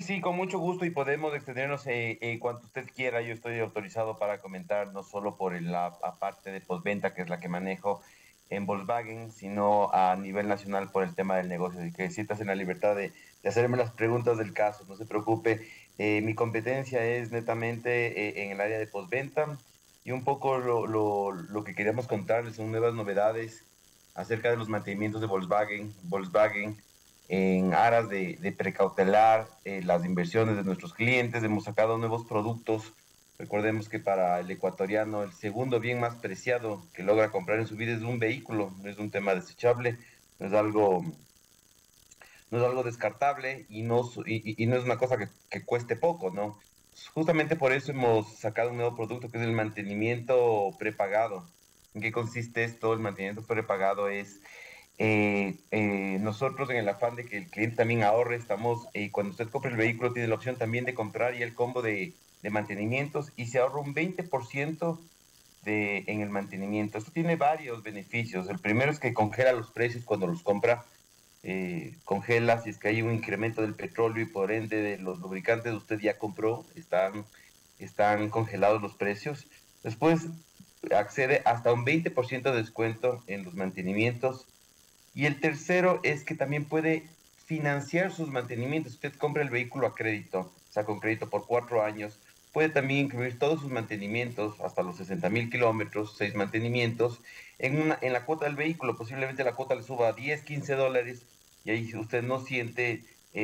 sí, con mucho gusto y podemos extendernos cuanto usted quiera. Yo estoy autorizado para comentar no solo por la parte de postventa, que es la que manejo en Volkswagen, sino a nivel nacional por el tema del negocio. Así que sientas en la libertad de hacerme las preguntas del caso, no se preocupe. Mi competencia es netamente en el área de postventa y un poco lo que queríamos contarles son nuevas novedades acerca de los mantenimientos de Volkswagen. Volkswagen en aras de precautelar las inversiones de nuestros clientes, hemos sacado nuevos productos. Recordemos que para el ecuatoriano el segundo bien más preciado que logra comprar en su vida es un vehículo, no es un tema desechable, no es algo, no es algo descartable y no es una cosa que cueste poco, ¿no? Justamente por eso hemos sacado un nuevo producto que es el mantenimiento prepagado. ¿En qué consiste esto? El mantenimiento prepagado es nosotros en el afán de que el cliente también ahorre, estamos, cuando usted compra el vehículo, tiene la opción también de comprar y el combo de mantenimientos y se ahorra un 20% en el mantenimiento. Esto tiene varios beneficios. El primero es que congela los precios cuando los compra. Congela si es que hay un incremento del petróleo y por ende de los lubricantes usted ya compró, están congelados los precios. Después accede hasta un 20% de descuento en los mantenimientos y el tercero es que también puede financiar sus mantenimientos. Usted compra el vehículo a crédito, o sea, con crédito por 4 años. Puede también incluir todos sus mantenimientos, hasta los 60.000 kilómetros, 6 mantenimientos, en la cuota del vehículo. Posiblemente la cuota le suba a 10, $15 y ahí usted no siente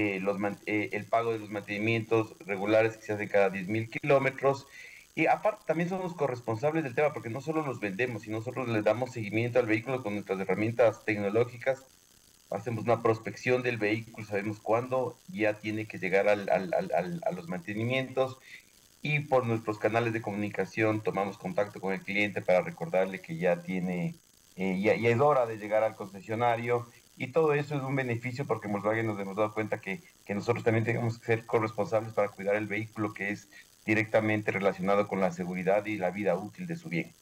el pago de los mantenimientos regulares que se hacen cada 10.000 kilómetros. Y aparte también somos corresponsables del tema porque no solo los vendemos, sino nosotros le damos seguimiento al vehículo con nuestras herramientas tecnológicas. Hacemos una prospección del vehículo, sabemos cuándo ya tiene que llegar a los mantenimientos y por nuestros canales de comunicación tomamos contacto con el cliente para recordarle que ya tiene, ya es hora de llegar al concesionario. Y todo eso es un beneficio porque Volkswagen nos hemos dado cuenta que nosotros también tenemos que ser corresponsables para cuidar el vehículo, que es directamente relacionado con la seguridad y la vida útil de su bien.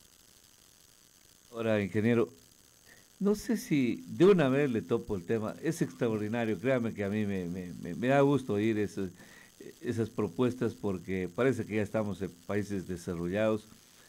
Ahora, ingeniero, no sé si de una vez le topo el tema. Es extraordinario, créame que a mí me da gusto oír esas propuestas porque parece que ya estamos en países desarrollados.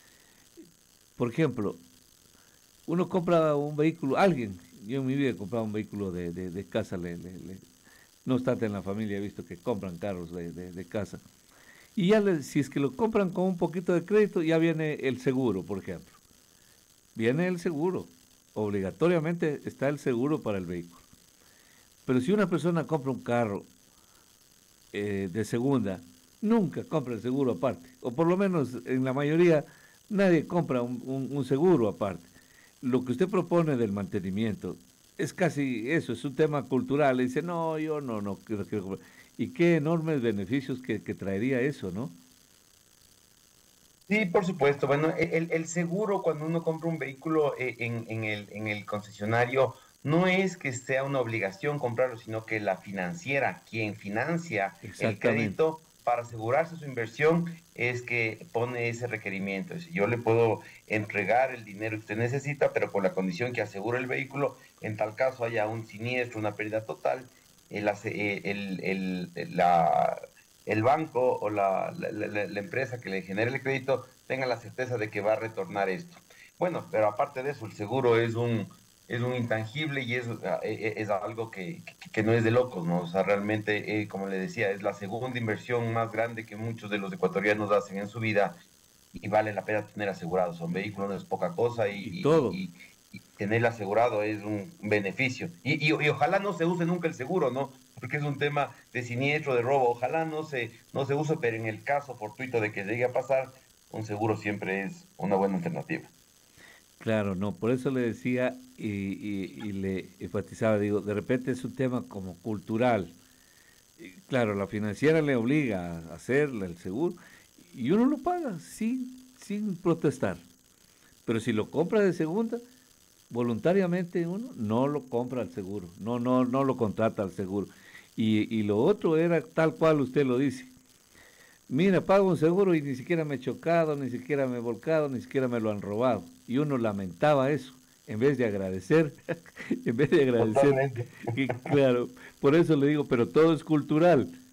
Por ejemplo, uno compra un vehículo, alguien, yo en mi vida he comprado un vehículo de casa, no obstante en la familia he visto que compran carros de casa. Y ya si es que lo compran con un poquito de crédito, ya viene el seguro, por ejemplo. Viene el seguro. Obligatoriamente está el seguro para el vehículo. Pero si una persona compra un carro de segunda, nunca compra el seguro aparte. O por lo menos en la mayoría nadie compra un seguro aparte. Lo que usted propone del mantenimiento es casi eso, es un tema cultural. Le dice, no, yo no quiero comprar. Y qué enormes beneficios que traería eso, ¿no? Sí, por supuesto. Bueno, el seguro cuando uno compra un vehículo en el concesionario no es que sea una obligación comprarlo, sino que la financiera, quien financia el Exactamente. crédito para asegurarse su inversión, es que pone ese requerimiento. Es decir, yo le puedo entregar el dinero que usted necesita, pero con la condición que asegure el vehículo, en tal caso haya un siniestro, una pérdida total, el, ase- el- el banco o la empresa que le genere el crédito tenga la certeza de que va a retornar esto. Bueno, pero aparte de eso, el seguro es un intangible y es algo que no es de locos, ¿no? O sea, realmente, como le decía, es la segunda inversión más grande que muchos de los ecuatorianos hacen en su vida y vale la pena tener asegurado. Son vehículos, no es poca cosa Y todo. y tenerlo asegurado es un beneficio. Y ojalá no se use nunca el seguro, ¿no? Porque es un tema de siniestro, de robo. Ojalá no se use, pero en el caso fortuito de que llegue a pasar, un seguro siempre es una buena alternativa. Claro, no, por eso le decía y le enfatizaba, digo, de repente es un tema como cultural. Claro, la financiera le obliga a hacerle el seguro y uno lo paga sin protestar. Pero si lo compra de segunda, voluntariamente uno no lo compra al seguro, no lo contrata al seguro. Y lo otro era tal cual usted lo dice. Mira, pago un seguro y ni siquiera me he chocado, ni siquiera me he volcado, ni siquiera me lo han robado. Y uno lamentaba eso, en vez de agradecer, en vez de agradecer. Totalmente. Y claro, por eso le digo, pero todo es cultural.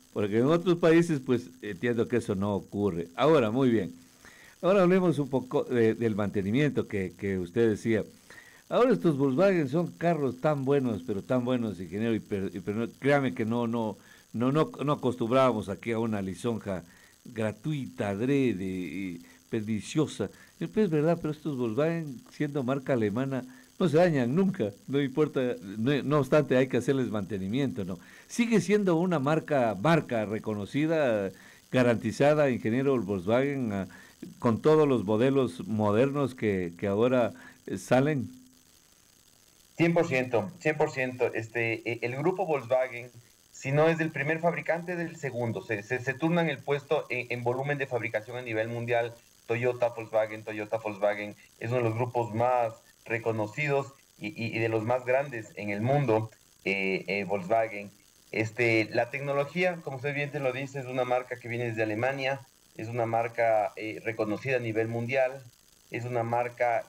porque en otros países pues entiendo que eso no ocurre. Ahora, muy bien. Ahora hablemos un poco del mantenimiento que usted decía. Ahora estos Volkswagen son carros tan buenos, pero tan buenos, ingeniero, pero créame que no acostumbrábamos aquí a una lisonja gratuita, adrede, y perniciosa. Es verdad, pero estos Volkswagen, siendo marca alemana, no se dañan nunca, no importa, no obstante hay que hacerles mantenimiento, ¿no? Sigue siendo una marca reconocida, garantizada, ingeniero Volkswagen, con todos los modelos modernos que ahora salen. 100%, 100%. El grupo Volkswagen, si no es el primer fabricante, del segundo. Se turnan el puesto en volumen de fabricación a nivel mundial. Toyota, Volkswagen, es uno de los grupos más reconocidos y de los más grandes en el mundo, Volkswagen. La tecnología, como usted bien te lo dice, es una marca que viene desde Alemania, es una marca reconocida a nivel mundial, es una marca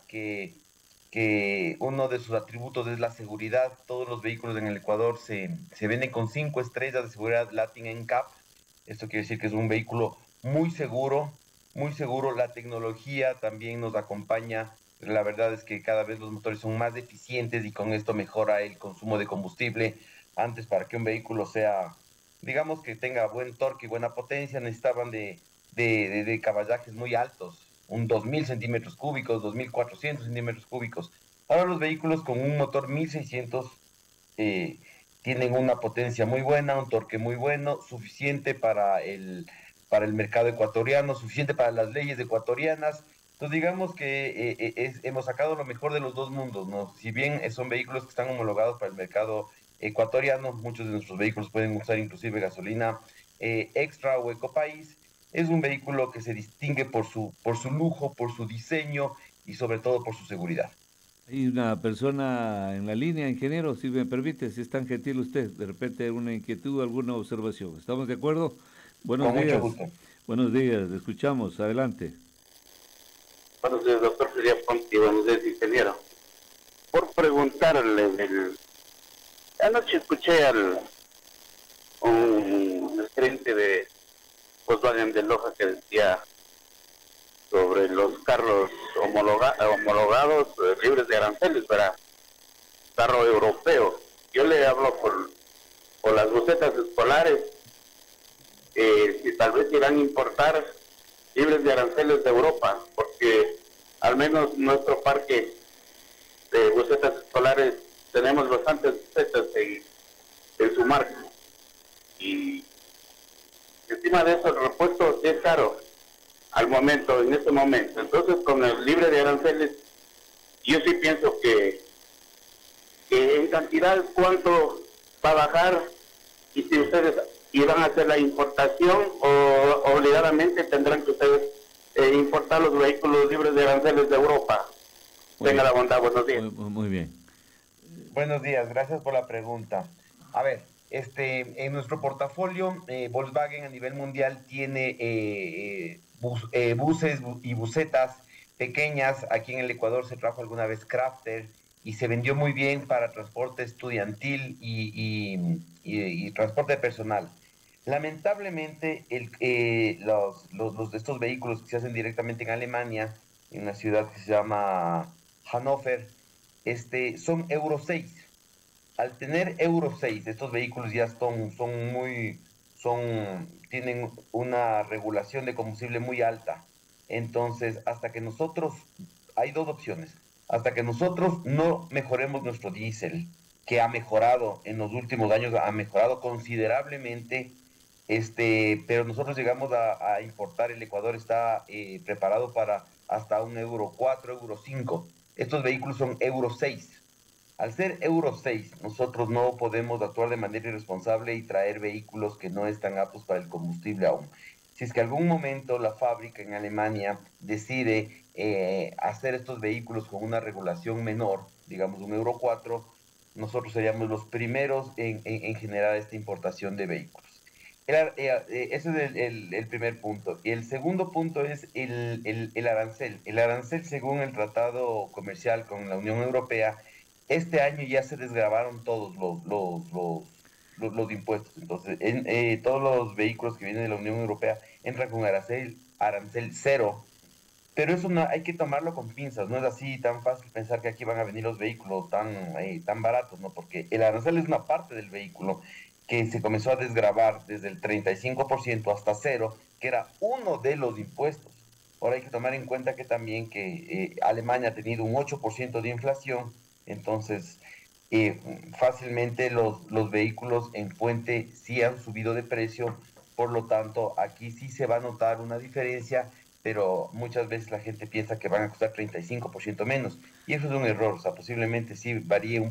que uno de sus atributos es la seguridad. Todos los vehículos en el Ecuador se venden con 5 estrellas de seguridad Latin NCAP. Esto quiere decir que es un vehículo muy seguro, muy seguro. La tecnología también nos acompaña. La verdad es que cada vez los motores son más eficientes y con esto mejora el consumo de combustible. Antes, para que un vehículo sea, digamos que tenga buen torque y buena potencia, necesitaban de caballajes muy altos, un 2000 centímetros cúbicos, 2400 centímetros cúbicos. Ahora los vehículos con un motor 1600 eh, tienen una potencia muy buena, un torque muy bueno, suficiente para el mercado ecuatoriano, suficiente para las leyes ecuatorianas. Entonces digamos que hemos sacado lo mejor de los dos mundos, ¿no? Si bien son vehículos que están homologados para el mercado ecuatoriano, muchos de nuestros vehículos pueden usar inclusive gasolina extra o ecopaís. Es un vehículo que se distingue por su lujo, por su diseño y sobre todo por su seguridad. Hay una persona en la línea, ingeniero, si me permite, si es tan gentil usted, de repente una inquietud, alguna observación. ¿Estamos de acuerdo? Buenos Con mucho días, gusto. buenos días, le escuchamos, adelante. Buenos días, doctor Celia Ponti, buenos días, ingeniero. Por preguntarle, anoche escuché un gerente de Volkswagen de Loja que decía sobre los carros homologados, libres de aranceles, para carro europeo. Yo le hablo por las busetas escolares, si tal vez irán a importar libres de aranceles de Europa, porque al menos nuestro parque de busetas escolares tenemos bastantes busetas en su marca. Y encima de eso el repuesto sí es caro al momento, en este momento. Entonces con el libre de aranceles, yo sí pienso que en cantidad cuánto va a bajar, y si ustedes iban a hacer la importación o obligadamente tendrán que ustedes importar los vehículos libres de aranceles de Europa. Muy Tenga bien, la bondad, buenos días. muy bien. Buenos días, gracias por la pregunta. A ver, en nuestro portafolio, Volkswagen a nivel mundial tiene buses y busetas pequeñas. Aquí en el Ecuador se trajo alguna vez Crafter y se vendió muy bien para transporte estudiantil y transporte personal. Lamentablemente, estos vehículos que se hacen directamente en Alemania, en una ciudad que se llama Hannover, son Euro 6. Al tener Euro 6, estos vehículos ya tienen una regulación de combustible muy alta. Entonces, hay dos opciones. Hasta que nosotros no mejoremos nuestro diésel, que ha mejorado en los últimos años, ha mejorado considerablemente, pero nosotros llegamos a importar. El Ecuador está preparado para hasta un Euro 4, Euro 5. Estos vehículos son Euro 6. Al ser Euro 6, nosotros no podemos actuar de manera irresponsable y traer vehículos que no están aptos para el combustible aún. Si es que algún momento la fábrica en Alemania decide hacer estos vehículos con una regulación menor, digamos un Euro 4, nosotros seríamos los primeros en generar esta importación de vehículos. Ese es el primer punto. Y el segundo punto es el arancel. El arancel, según el tratado comercial con la Unión Europea, este año ya se desgravaron todos los impuestos. Entonces, todos los vehículos que vienen de la Unión Europea entran con arancel cero, pero eso no, hay que tomarlo con pinzas, no es así tan fácil pensar que aquí van a venir los vehículos tan baratos, ¿no? Porque el arancel es una parte del vehículo que se comenzó a desgravar desde el 35% hasta cero, que era uno de los impuestos. Ahora hay que tomar en cuenta que también que Alemania ha tenido un 8% de inflación, entonces eh, fácilmente los vehículos en puente sí han subido de precio, por lo tanto aquí sí se va a notar una diferencia, pero muchas veces la gente piensa que van a costar 35% menos, y eso es un error. O sea, posiblemente sí varíe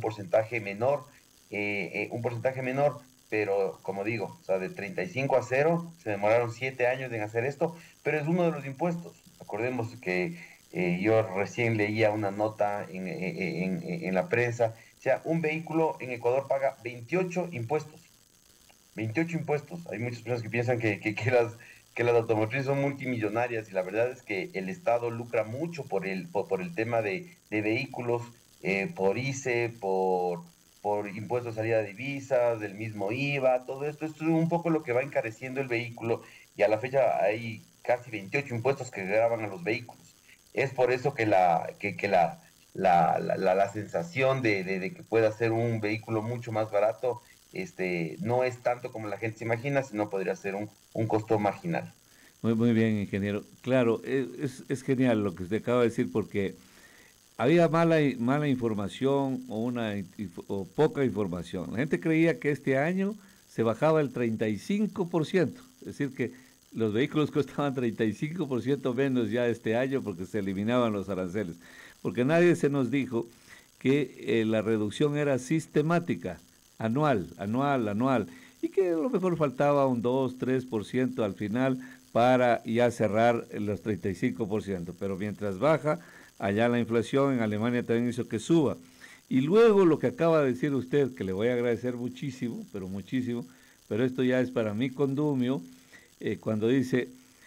un porcentaje menor, pero como digo, o sea, de 35 a cero, se demoraron 7 años en hacer esto, pero es uno de los impuestos. Acordemos que yo recién leía una nota en la prensa, o sea, un vehículo en Ecuador paga 28 impuestos. 28 impuestos. Hay muchas personas que piensan que las automotrices son multimillonarias, y la verdad es que el Estado lucra mucho por el tema de vehículos, por ICE, por impuestos de salida de divisas, del mismo IVA, todo esto. Esto es un poco lo que va encareciendo el vehículo, y a la fecha hay casi 28 impuestos que graban a los vehículos. Es por eso que la sensación de que pueda ser un vehículo mucho más barato, no es tanto como la gente se imagina, sino podría ser un costo marginal. Muy bien, ingeniero. Claro, es genial lo que usted acaba de decir porque había mala información o poca información. La gente creía que este año se bajaba el 35%, es decir, que los vehículos costaban 35% menos ya este año porque se eliminaban los aranceles. Porque nadie se nos dijo que la reducción era sistemática, anual, y que a lo mejor faltaba un 2, 3% al final para ya cerrar los 35%. Pero mientras baja, allá la inflación en Alemania también hizo que suba. Y luego lo que acaba de decir usted, que le voy a agradecer muchísimo, pero esto ya es para mi condumio, cuando dice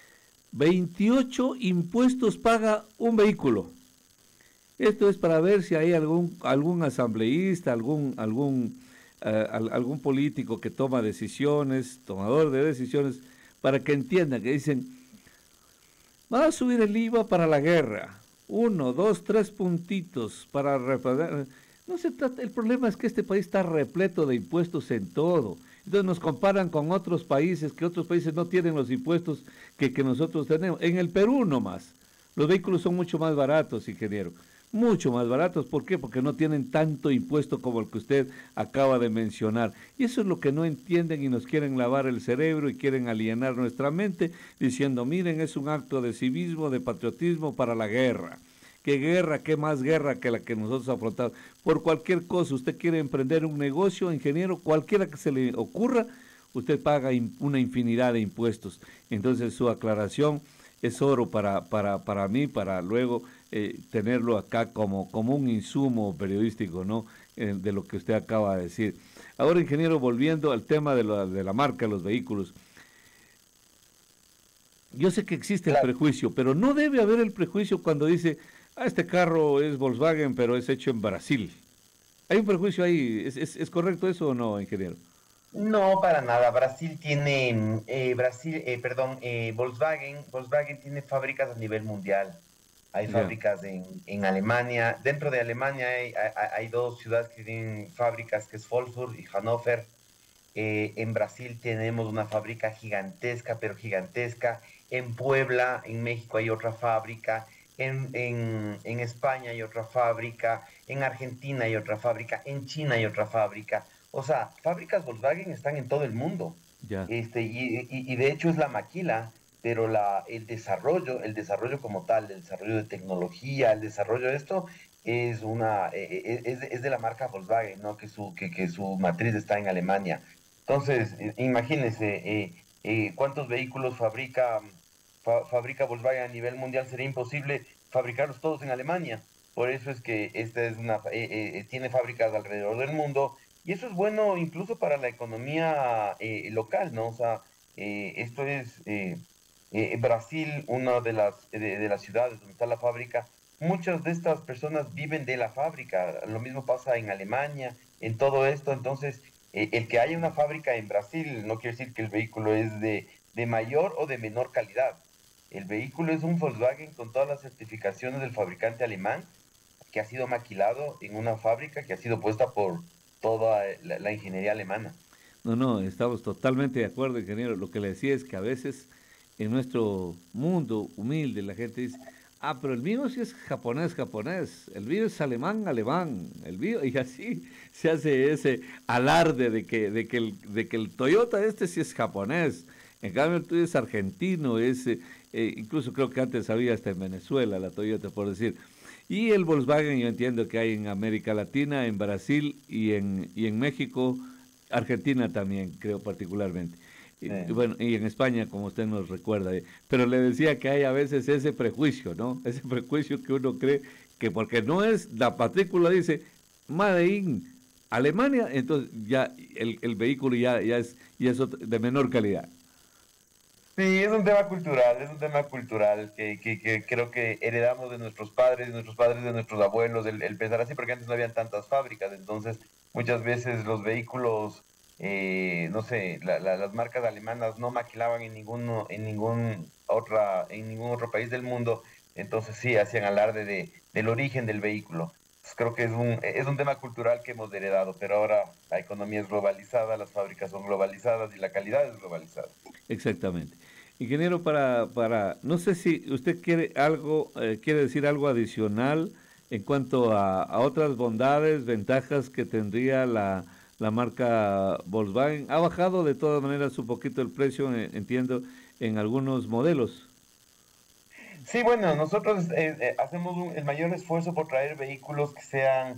28 impuestos paga un vehículo. Esto es para ver si hay algún asambleísta, algún político que toma decisiones, tomador de decisiones, para que entienda que dicen, va a subir el IVA para la guerra, 1, 2, 3 puntitos para reparar. No se trata, el problema es que este país está repleto de impuestos en todo. Entonces nos comparan con otros países, que otros países no tienen los impuestos que nosotros tenemos. En el Perú nomás, los vehículos son mucho más baratos, ingeniero. Mucho más baratos. ¿Por qué? Porque no tienen tanto impuesto como el que usted acaba de mencionar. Y eso es lo que no entienden y nos quieren lavar el cerebro y quieren alienar nuestra mente diciendo, miren, es un acto de civismo, de patriotismo para la guerra. ¿Qué guerra? ¿Qué más guerra que la que nosotros afrontamos? Por cualquier cosa, usted quiere emprender un negocio, ingeniero, cualquiera que se le ocurra, usted paga una infinidad de impuestos. Entonces su aclaración es oro para mí, para luego tenerlo acá como un insumo periodístico, ¿no? De lo que usted acaba de decir. Ahora, ingeniero, volviendo al tema de la marca de los vehículos. Yo sé que existe el prejuicio, pero no debe haber el prejuicio cuando dice, este carro es Volkswagen, pero es hecho en Brasil. ¿Hay un prejuicio ahí? ¿Es correcto eso o no, ingeniero? No, para nada. Volkswagen tiene fábricas a nivel mundial. Hay Ya. fábricas en Alemania. Dentro de Alemania hay dos ciudades que tienen fábricas, que es Wolfsburg y Hannover. En Brasil tenemos una fábrica gigantesca, pero gigantesca. En Puebla, en México, hay otra fábrica. En España hay otra fábrica. En Argentina hay otra fábrica. En China hay otra fábrica. O sea, fábricas Volkswagen están en todo el mundo. Ya. Y de hecho es la maquila, pero el desarrollo como tal, el desarrollo de tecnología, el desarrollo de esto es de la marca Volkswagen, ¿no? Que su matriz está en Alemania. Entonces, imagínense, cuántos vehículos fabrica Volkswagen a nivel mundial. Sería imposible fabricarlos todos en Alemania. Por eso es que tiene fábricas alrededor del mundo, y eso es bueno incluso para la economía local, ¿no? O sea, esto es Brasil, una de las ciudades donde está la fábrica. Muchas de estas personas viven de la fábrica. Lo mismo pasa en Alemania, en todo esto. Entonces, El que haya una fábrica en Brasil no quiere decir que el vehículo es de mayor o de menor calidad. El vehículo es un Volkswagen con todas las certificaciones del fabricante alemán, que ha sido maquilado en una fábrica que ha sido puesta por toda la ingeniería alemana. No, no, estamos totalmente de acuerdo, ingeniero. Lo que le decía es que a veces en nuestro mundo humilde la gente dice, ah, pero el mío sí es japonés, japonés, el mío es alemán, alemán, el mío, y así se hace ese alarde de que el Toyota este sí es japonés, en cambio el tuyo es argentino, incluso creo que antes había hasta en Venezuela la Toyota, por decir. Y el Volkswagen yo entiendo que hay en América Latina, en Brasil y en México, Argentina también, creo particularmente. Y bueno, y en España, como usted nos recuerda. Pero le decía que hay a veces ese prejuicio, ¿no? Ese prejuicio que uno cree que porque no es, la matrícula dice Made in Alemania, entonces ya el vehículo ya es de menor calidad. Sí, es un tema cultural que creo que heredamos de nuestros padres, de nuestros padres, de nuestros abuelos, el pensar así, porque antes no habían tantas fábricas, entonces muchas veces los vehículos, no sé, las marcas alemanas no maquilaban en ningún otro país del mundo, entonces sí, hacían alarde del origen del vehículo. Pues creo que es un tema cultural que hemos heredado, pero ahora la economía es globalizada, las fábricas son globalizadas y la calidad es globalizada. Exactamente. Ingeniero, no sé si usted quiere decir algo adicional en cuanto a otras bondades, ventajas que tendría la marca Volkswagen. Ha bajado de todas maneras un poquito el precio, entiendo, en algunos modelos. Sí, bueno, nosotros hacemos el mayor esfuerzo por traer vehículos que sean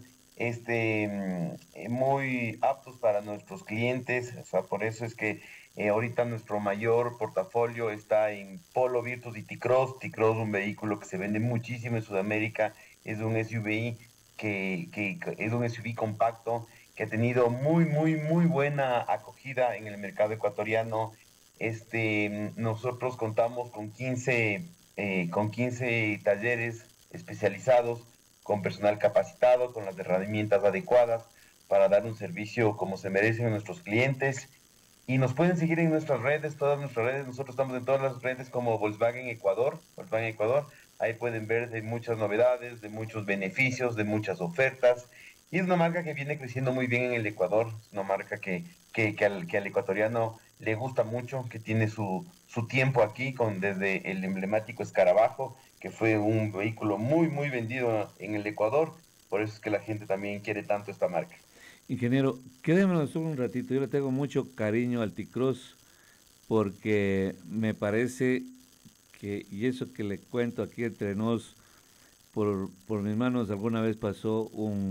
muy aptos para nuestros clientes. O sea, por eso es que ahorita nuestro mayor portafolio está en Polo, Virtus y T-Cross. T-Cross, un vehículo que se vende muchísimo en Sudamérica, es un SUV que es un SUV compacto que ha tenido muy, muy, muy buena acogida en el mercado ecuatoriano. Nosotros contamos con 15 talleres especializados, con personal capacitado, con las herramientas adecuadas para dar un servicio como se merecen a nuestros clientes. Y nos pueden seguir en nuestras redes, todas nuestras redes. Nosotros estamos en todas las redes como Volkswagen Ecuador, Volkswagen Ecuador. Ahí pueden ver de muchas novedades, de muchos beneficios, de muchas ofertas. Y es una marca que viene creciendo muy bien en el Ecuador. Es una marca que al ecuatoriano le gusta mucho, que tiene su tiempo aquí, desde el emblemático Escarabajo, que fue un vehículo muy, muy vendido en el Ecuador. Por eso es que la gente también quiere tanto esta marca. Ingeniero, quédemonos un ratito. Yo le tengo mucho cariño al T-Cross porque me parece y eso que le cuento aquí entre nos, por mis manos alguna vez pasó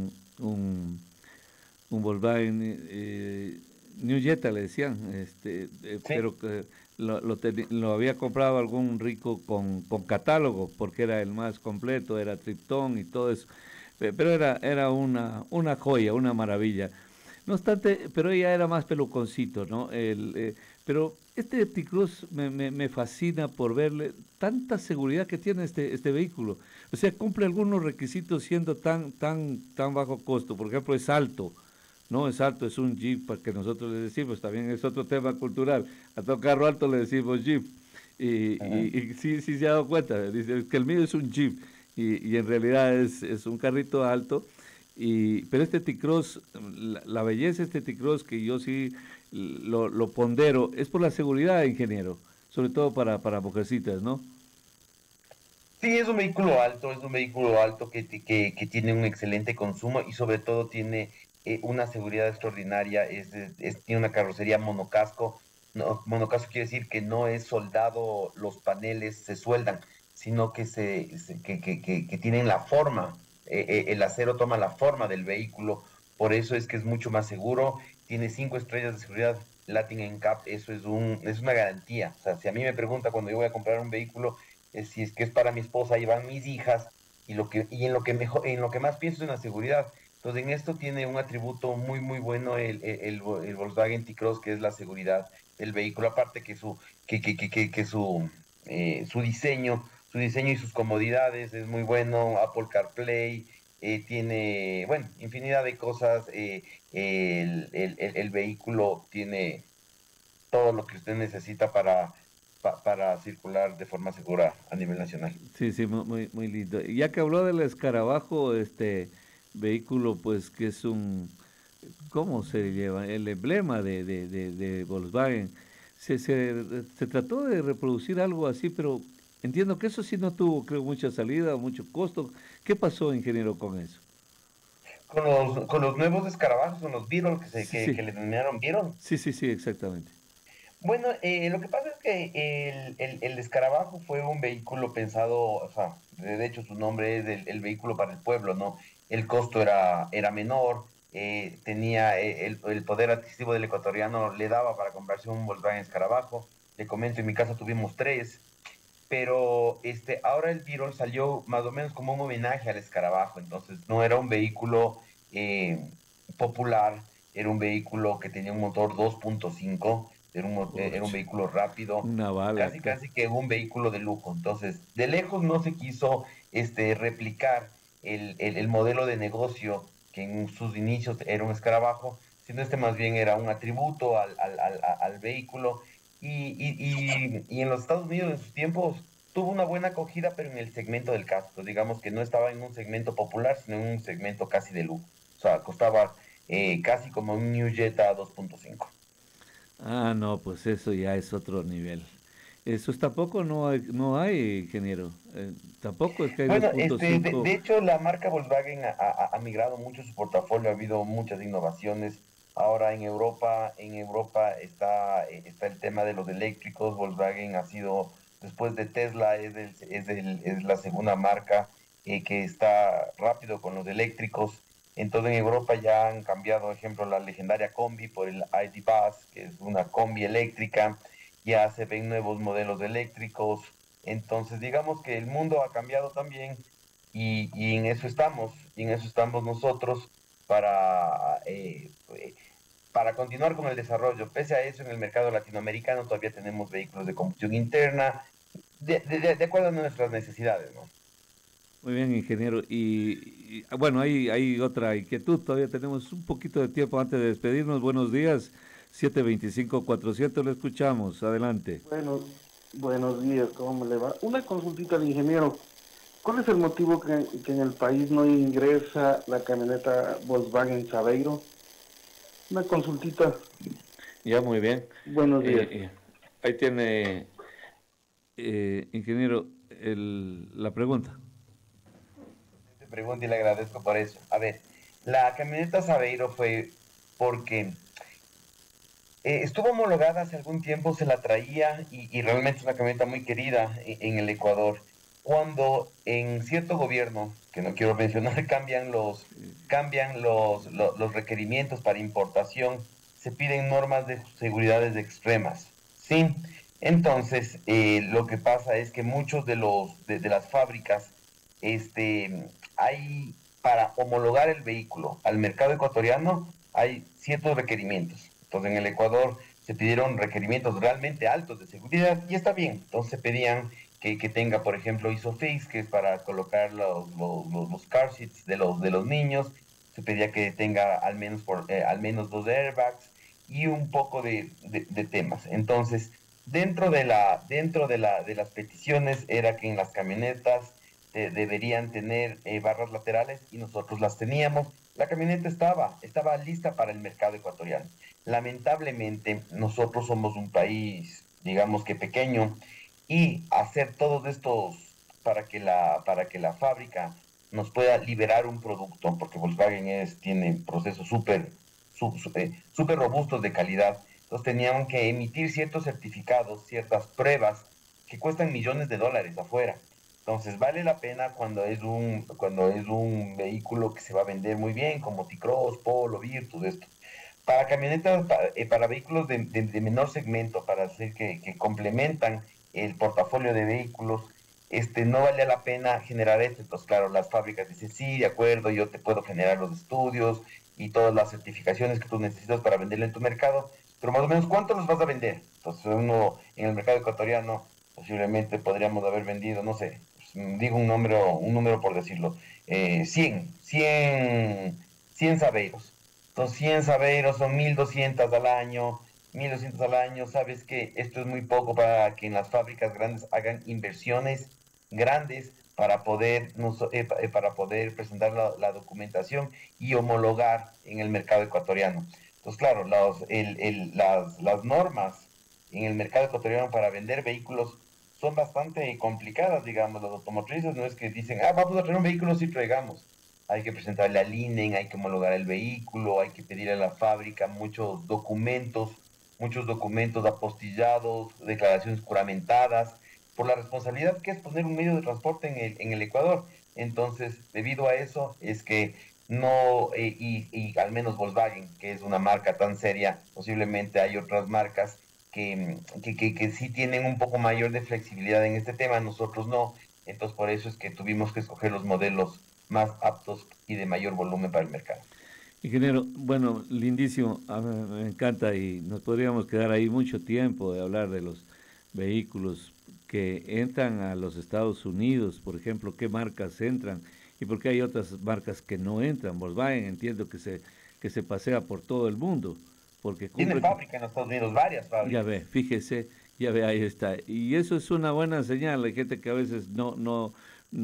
un Volkswagen New Jetta, le decían, Sí. pero que lo había comprado algún rico con catálogo, porque era el más completo, era Triptón y todo eso. Pero era una joya, una maravilla. No obstante, pero ella era más peluconcito, ¿no? Pero este T-Cross me fascina por verle tanta seguridad que tiene este vehículo. O sea, cumple algunos requisitos siendo tan bajo costo. Por ejemplo, es alto, ¿no? Es alto, es un Jeep, para que nosotros le decimos, también es otro tema cultural. A todo carro alto le decimos Jeep. Y sí, sí se ha dado cuenta, dice que el mío es un Jeep. Y en realidad es un carrito alto. Pero este T-Cross, la belleza de este T-Cross que yo sí lo pondero, es por la seguridad, ingeniero, sobre todo para mujercitas, ¿no? Sí, es un vehículo alto que tiene un excelente consumo y sobre todo tiene una seguridad extraordinaria, tiene una carrocería monocasco. No, monocasco quiere decir que no es soldado, los paneles se sueldan, sino que tienen la forma, el acero toma la forma del vehículo, por eso es que es mucho más seguro, tiene 5 estrellas de seguridad Latin NCAP, eso es una garantía. O sea, si a mí me pregunta cuando yo voy a comprar un vehículo, si es que es para mi esposa, ahí van mis hijas, y en lo que más pienso es en la seguridad. Entonces, en esto tiene un atributo muy, muy bueno el Volkswagen T-Cross, que es la seguridad del vehículo, aparte que su diseño y sus comodidades es muy bueno, Apple CarPlay, tiene, bueno, infinidad de cosas. El vehículo tiene todo lo que usted necesita para circular de forma segura a nivel nacional. Sí, sí, muy, muy lindo. Y ya que habló del escarabajo, este vehículo, pues que es un, ¿cómo se lleva? El emblema de Volkswagen. Se trató de reproducir algo así, pero entiendo que eso sí no tuvo, creo, mucha salida, mucho costo. ¿Qué pasó, ingeniero, con eso? Con los nuevos escarabajos, con los Beetle Sí, que sí, le denominaron Beetle. sí, sí, sí, exactamente. Bueno, lo que pasa es que el escarabajo fue un vehículo pensado, o sea, de hecho su nombre es el vehículo para el pueblo, ¿no? El costo era menor, tenía el poder adquisitivo del ecuatoriano, le daba para comprarse un Volkswagen Escarabajo. Le comento, en mi casa tuvimos tres, pero ahora el Beetle salió más o menos como un homenaje al escarabajo, entonces no era un vehículo popular, era un vehículo que tenía un motor 2.5, era un Uch, vehículo rápido, una bala, casi claro. casi que un vehículo de lujo. Entonces, de lejos no se quiso replicar el modelo de negocio que en sus inicios era un escarabajo, sino más bien era un atributo al vehículo y en los Estados Unidos en sus tiempos tuvo una buena acogida, pero en el segmento del casco. Digamos que no estaba en un segmento popular, sino en un segmento casi de lujo. O sea, costaba casi como un New Jetta 2.5. Ah, no, pues eso ya es otro nivel. Eso tampoco no hay, ingeniero. Tampoco es que hay Bueno, dos punto de cinco. hecho, la marca Volkswagen ha migrado mucho su portafolio, ha habido muchas innovaciones. Ahora en Europa está el tema de los eléctricos. Volkswagen ha sido, después de Tesla, es la segunda marca que está rápido con los eléctricos. Entonces en Europa ya han cambiado, por ejemplo, la legendaria Combi por el ID. Buzz, que es una combi eléctrica. Ya se ven nuevos modelos eléctricos. Entonces, digamos que el mundo ha cambiado también y en eso estamos nosotros para continuar con el desarrollo. Pese a eso, en el mercado latinoamericano todavía tenemos vehículos de combustión interna, de acuerdo a nuestras necesidades, ¿no? Muy bien, ingeniero. Bueno, hay otra inquietud. Todavía tenemos un poquito de tiempo antes de despedirnos. Buenos días. 725-400, le escuchamos. Adelante. Bueno, buenos días, ¿cómo le va? Una consultita al ingeniero. ¿Cuál es el motivo que en el país no ingresa la camioneta Volkswagen Sabeiro? Una consultita. Ya, muy bien. Buenos días. Ahí tiene, ingeniero, la pregunta. Te pregunto y le agradezco por eso. A ver, la camioneta Sabeiro fue porque estuvo homologada hace algún tiempo, se la traía y realmente es una camioneta muy querida en el Ecuador. Cuando en cierto gobierno, que no quiero mencionar, cambian los requerimientos para importación, se piden normas de seguridad extremas. ¿Sí? Entonces, lo que pasa es que muchos de las fábricas, hay, para homologar el vehículo al mercado ecuatoriano, hay ciertos requerimientos. Entonces, en el Ecuador se pidieron requerimientos realmente altos de seguridad y está bien. Entonces, se pedían que tenga, por ejemplo, ISOFIX, que es para colocar los car seats de los niños. Se pedía que tenga al menos dos airbags y un poco de temas. Entonces, dentro de las peticiones era que en las camionetas deberían tener barras laterales y nosotros las teníamos. La camioneta estaba lista para el mercado ecuatoriano. Lamentablemente, nosotros somos un país, digamos que pequeño, y hacer todos estos para que la fábrica nos pueda liberar un producto, porque Volkswagen tiene procesos súper robustos de calidad. Entonces tenían que emitir ciertos certificados, ciertas pruebas que cuestan millones de dólares afuera. Entonces vale la pena cuando es un vehículo que se va a vender muy bien, como T-Cross, Polo, Virtus, esto. Para camionetas, para vehículos de menor segmento, para hacer que complementan el portafolio de vehículos, no vale la pena generar esto. Entonces, claro, las fábricas dicen, sí, de acuerdo, yo te puedo generar los estudios y todas las certificaciones que tú necesitas para venderlo en tu mercado, pero más o menos, ¿cuánto los vas a vender? Entonces, uno en el mercado ecuatoriano, posiblemente podríamos haber vendido, no sé, digo un número por decirlo, 100 sabeiros. Entonces 100 sabeiros son 1.200 al año, 1.200 al año. Sabes que esto es muy poco para que en las fábricas grandes hagan inversiones grandes para poder presentar la documentación y homologar en el mercado ecuatoriano. Entonces, claro, las normas en el mercado ecuatoriano para vender vehículos son bastante complicadas, digamos. Los automotrices no es que dicen, vamos a traer un vehículo, sí traigamos. Hay que presentarle al INEN, hay que homologar el vehículo, hay que pedir a la fábrica muchos documentos apostillados, declaraciones juramentadas, por la responsabilidad que es poner un medio de transporte en el Ecuador. Entonces, debido a eso, es que no, y al menos Volkswagen, que es una marca tan seria, posiblemente hay otras marcas que sí tienen un poco mayor de flexibilidad en este tema, nosotros no. Entonces, por eso es que tuvimos que escoger los modelos más aptos y de mayor volumen para el mercado. Ingeniero, bueno, lindísimo, a mí me encanta y nos podríamos quedar ahí mucho tiempo de hablar de los vehículos que entran a los Estados Unidos, por ejemplo, qué marcas entran y por qué hay otras marcas que no entran. Volkswagen entiendo que se pasea por todo el mundo. Porque tiene fábrica en Estados Unidos, varias fábricas. Ya ve, fíjese, ya ve, ahí está. Y eso es una buena señal. Hay gente que a veces no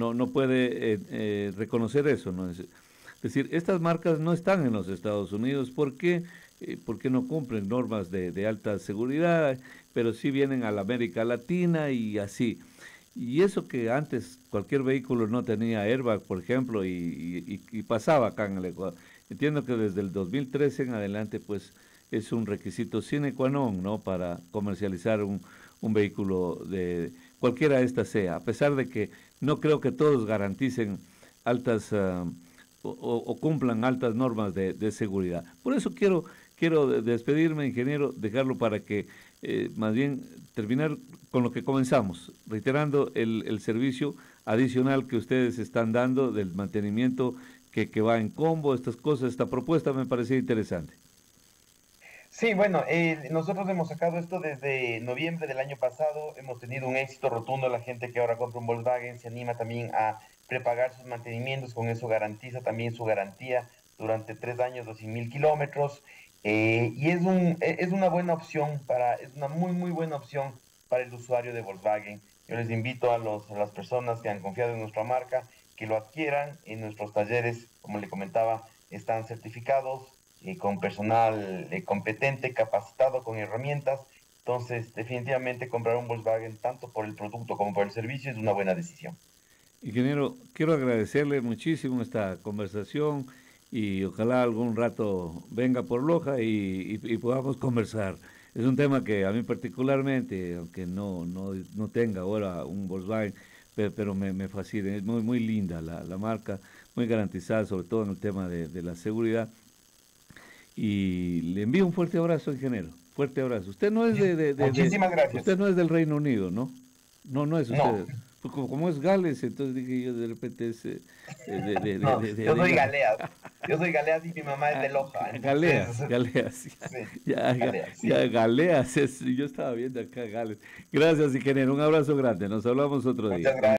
puede reconocer eso, ¿no? Es decir, estas marcas no están en los Estados Unidos. ¿Por qué? Porque no cumplen normas de alta seguridad, pero sí vienen a la América Latina y así. Y eso que antes cualquier vehículo no tenía airbag, por ejemplo, y pasaba acá en el Ecuador. Entiendo que desde el 2013 en adelante, pues, es un requisito sine qua non, ¿no?, para comercializar un vehículo de cualquiera de estas sea, a pesar de que no creo que todos garanticen altas o cumplan altas normas de seguridad. Por eso quiero despedirme, ingeniero, dejarlo para que más bien terminar con lo que comenzamos, reiterando el servicio adicional que ustedes están dando del mantenimiento que va en combo, estas cosas, esta propuesta me parecía interesante. Sí, bueno, nosotros hemos sacado esto desde noviembre del año pasado, hemos tenido un éxito rotundo, la gente que ahora compra un Volkswagen se anima también a prepagar sus mantenimientos, con eso garantiza también su garantía durante 3 años, 200.000 kilómetros, y es una buena opción, es una muy buena opción para el usuario de Volkswagen. Yo les invito a las personas que han confiado en nuestra marca, que lo adquieran en nuestros talleres, como le comentaba, están certificados, con personal competente, capacitado, con herramientas. Entonces, definitivamente comprar un Volkswagen, tanto por el producto como por el servicio, es una buena decisión. Ingeniero, quiero agradecerle muchísimo esta conversación y ojalá algún rato venga por Loja y podamos conversar. Es un tema que a mí particularmente, aunque no tenga ahora un Volkswagen, pero me fascina. Es muy linda la marca, muy garantizada, sobre todo en el tema de la seguridad. Y le envío un fuerte abrazo, ingeniero. Fuerte abrazo. Usted no es Muchísimas gracias. Usted no es del Reino Unido, ¿no? No es usted. No. Como es Gales, entonces dije yo de repente es... yo soy Galeas. Yo soy Galeas y mi mamá es de Loja. Galeas. Sí, Galeas. Yo estaba viendo acá Gales. Gracias, ingeniero. Un abrazo grande. Nos hablamos otro día. Muchas gracias.